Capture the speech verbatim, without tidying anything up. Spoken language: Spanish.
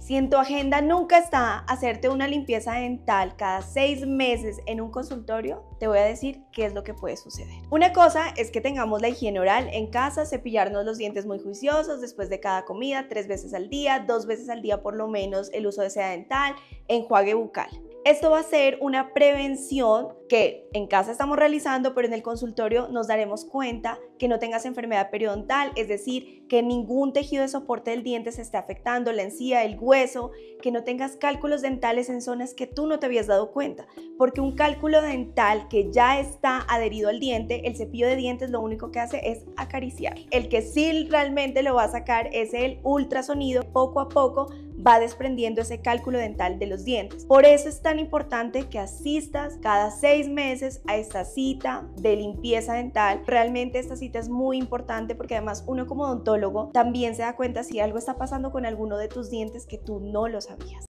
Si en tu agenda nunca está hacerte una limpieza dental cada seis meses en un consultorio, te voy a decir qué es lo que puede suceder. Una cosa es que tengamos la higiene oral en casa, cepillarnos los dientes muy juiciosos después de cada comida, tres veces al día, dos veces al día por lo menos el uso de seda dental, enjuague bucal. Esto va a ser una prevención que en casa estamos realizando, pero en el consultorio nos daremos cuenta que no tengas enfermedad periodontal, es decir, que ningún tejido de soporte del diente se esté afectando, la encía, el hueso, que no tengas cálculos dentales en zonas que tú no te habías dado cuenta, porque un cálculo dental que ya está adherido al diente, el cepillo de dientes lo único que hace es acariciar. El que sí realmente lo va a sacar es el ultrasonido, poco a poco va desprendiendo ese cálculo dental de los dientes. Por eso es tan importante que asistas cada seis meses a esta cita de limpieza dental. Realmente esta cita es muy importante porque además uno como odontólogo también se da cuenta si algo está pasando con alguno de tus dientes que tú no lo sabías.